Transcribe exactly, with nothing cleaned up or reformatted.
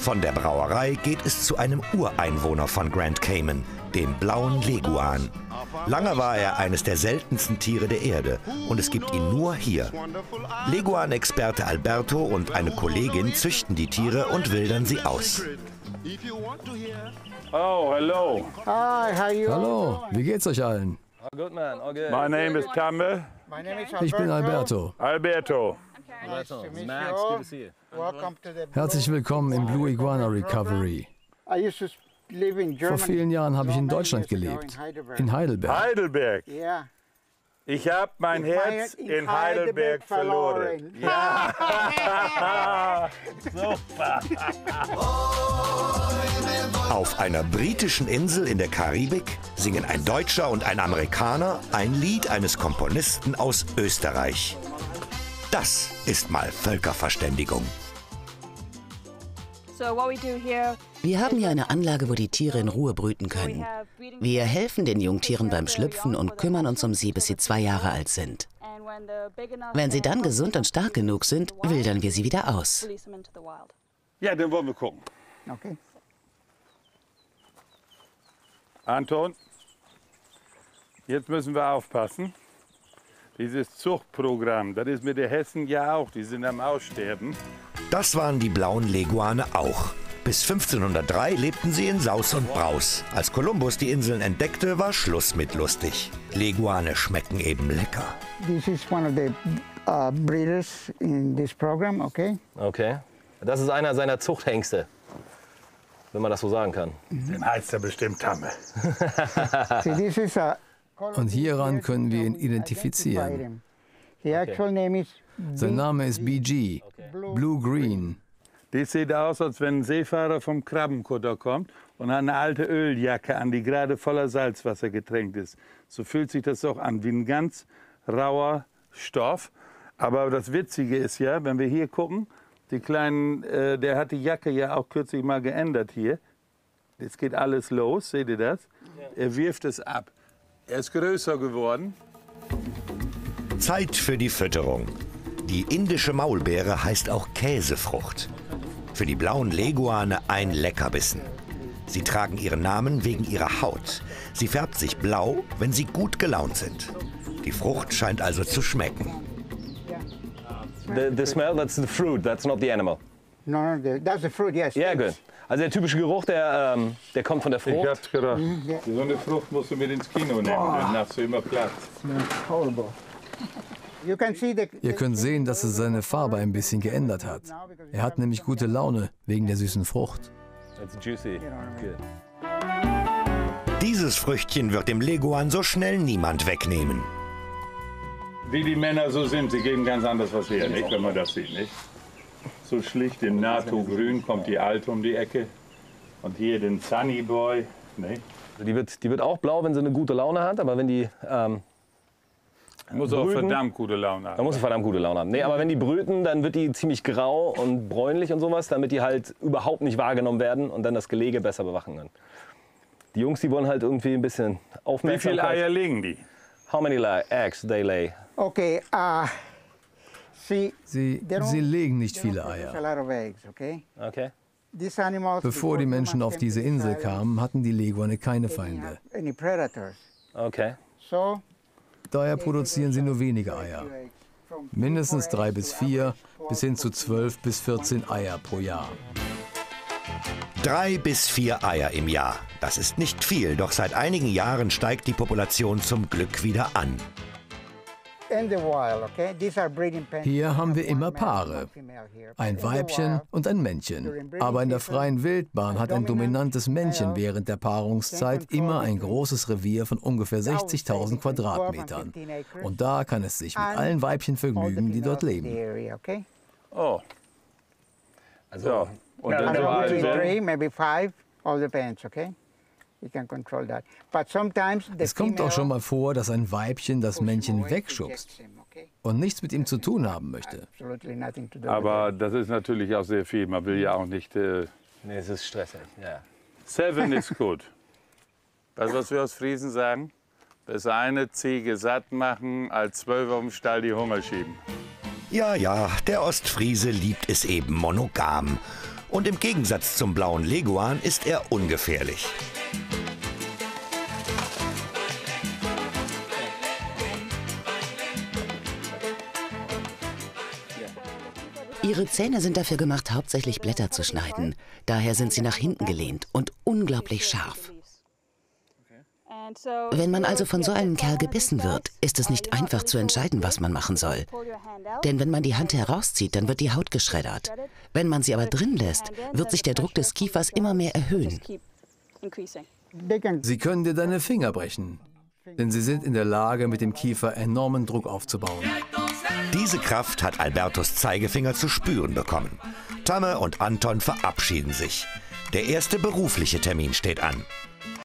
Von der Brauerei geht es zu einem Ureinwohner von Grand Cayman, dem blauen Leguan. Lange war er eines der seltensten Tiere der Erde und es gibt ihn nur hier. Leguan-Experte Alberto und eine Kollegin züchten die Tiere und wildern sie aus. Oh, hello. Hi, how are you? Hallo, wie geht's euch allen? Good man, all good. My name is Tambe. My name is Ich bin Alberto. Alberto. Nice to meet Max, you all. good to see you. Welcome to the Herzlich willkommen im Blue Iguana Recovery. I used to live in Germany. Vor vielen Jahren habe ich in Many Deutschland years ago gelebt, in Heidelberg. in Heidelberg. Heidelberg. Yeah. Ich habe mein In Herz Heil- in in Heidelberg Heidelberg verloren. verloren. Ja. Super. Auf einer britischen Insel in der Karibik singen ein Deutscher und ein Amerikaner ein Lied eines Komponisten aus Österreich. Das ist mal Völkerverständigung. Wir haben hier eine Anlage, wo die Tiere in Ruhe brüten können. Wir helfen den Jungtieren beim Schlüpfen und kümmern uns um sie, bis sie zwei Jahre alt sind. Wenn sie dann gesund und stark genug sind, wildern wir sie wieder aus. Ja, dann wollen wir gucken. Okay. Anton, jetzt müssen wir aufpassen. Dieses Zuchtprogramm, das ist mit den Hessen ja auch, die sind am Aussterben. Das waren die blauen Leguane auch. Bis fünfzehnhundertdrei lebten sie in Saus und Braus. Als Kolumbus die Inseln entdeckte, war Schluss mit lustig. Leguane schmecken eben lecker. This is one of the uh, breeders in this program, okay? Okay. Das ist einer seiner Zuchthengste, wenn man das so sagen kann. Den heißt er bestimmt Tamme. See, this is a Und hieran können wir ihn identifizieren. The actual name is Sein Name ist B G, Blue Green. Das sieht aus, als wenn ein Seefahrer vom Krabbenkutter kommt und hat eine alte Öljacke an, die gerade voller Salzwasser getränkt ist. So fühlt sich das auch an, wie ein ganz rauer Stoff. Aber das Witzige ist ja, wenn wir hier gucken, die kleinen, äh, der hat die Jacke ja auch kürzlich mal geändert hier. Jetzt geht alles los, seht ihr das? Er wirft es ab. Er ist größer geworden. Zeit für die Fütterung. Die indische Maulbeere heißt auch Käsefrucht. Für die blauen Leguane ein Leckerbissen. Sie tragen ihren Namen wegen ihrer Haut. Sie färbt sich blau, wenn sie gut gelaunt sind. Die Frucht scheint also zu schmecken. The, the smell, that's the fruit, that's not the animal. no, no, the, that's the fruit, yes. Yeah, good. Also der typische Geruch, der, ähm, der kommt von der Ich Frucht. hab's gedacht. So eine Frucht musst du mit ins Kino nehmen, dann hast du immer Platz. Horrible. You can see the, Ihr könnt sehen, dass es seine Farbe ein bisschen geändert hat. Er hat nämlich gute Laune wegen der süßen Frucht. It's juicy. Good. Dieses Früchtchen wird dem Leguan so schnell niemand wegnehmen. Wie die Männer so sind, sie geben ganz anders was her, nicht, wenn man das sieht, nicht? So schlicht in NATO-Grün kommt die Alte um die Ecke und hier den Sunny Boy, nicht? Also die, wird, die wird auch blau, wenn sie eine gute Laune hat, aber wenn die ähm, Muss auch Brüten, verdammt gute Laune dann haben. muss sie verdammt gute Laune haben. Nee, aber wenn die brüten, dann wird die ziemlich grau und bräunlich und sowas, damit die halt überhaupt nicht wahrgenommen werden und dann das Gelege besser bewachen können. Die Jungs, die wollen halt irgendwie ein bisschen Wie Aufmerksamkeit. viele Eier legen die? How many la- eggs they lay? okay, uh, see, Sie, they don't- sie legen nicht they don't viele produce Eier. a lot of eggs, okay? Okay. These animals, Bevor die before Menschen humans auf came diese to Insel this island, kamen, hatten die Leguane keine they didn't Feinde. have any predators. Okay. So Daher produzieren sie nur wenige Eier. Mindestens drei bis vier, bis hin zu zwölf bis vierzehn Eier pro Jahr. Drei bis vier Eier im Jahr. Das ist nicht viel, doch seit einigen Jahren steigt die Population zum Glück wieder an. in the wild, okay? These are breeding pens. Hier haben wir immer One male, Paare. one female here. Ein In the Weibchen wild, und ein Männchen. Aber in der freien Wildbahn hat ein dominantes Männchen während der Paarungszeit immer ein großes Revier von ungefähr sechzigtausend Quadratmetern. Und da kann es sich mit allen Weibchen all the vergnügen, die dort females in the leben. area, okay? Oh, Also, ja. Und I dann don't so know, alt maybe werden? three, maybe five, all depends, okay? You can control that. But sometimes the Es kommt auch schon female mal vor, dass ein Weibchen das pushes him Männchen away, wegschubst rejects him, okay? und nichts mit ihm zu tun haben möchte. Absolutely nothing to do Aber with das ist natürlich auch sehr viel. Man will ja auch nicht. Äh, nee, es ist stressig. Ja. Seven ist gut. Weißt du, was wir aus Friesen sagen? Besser eine Ziege satt machen, als zwölf auf dem Stall die Hunger schieben. Ja, ja, der Ostfriese liebt es eben monogam. Und im Gegensatz zum blauen Leguan ist er ungefährlich. Ihre Zähne sind dafür gemacht, hauptsächlich Blätter zu schneiden. Daher sind sie nach hinten gelehnt und unglaublich scharf. Wenn man also von so einem Kerl gebissen wird, ist es nicht einfach zu entscheiden, was man machen soll. Denn wenn man die Hand herauszieht, dann wird die Haut geschreddert. Wenn man sie aber drin lässt, wird sich der Druck des Kiefers immer mehr erhöhen. Sie können dir deine Finger brechen, denn sie sind in der Lage, mit dem Kiefer enormen Druck aufzubauen. Diese Kraft hat Albertos Zeigefinger zu spüren bekommen. Tamme und Anton verabschieden sich. Der erste berufliche Termin steht an.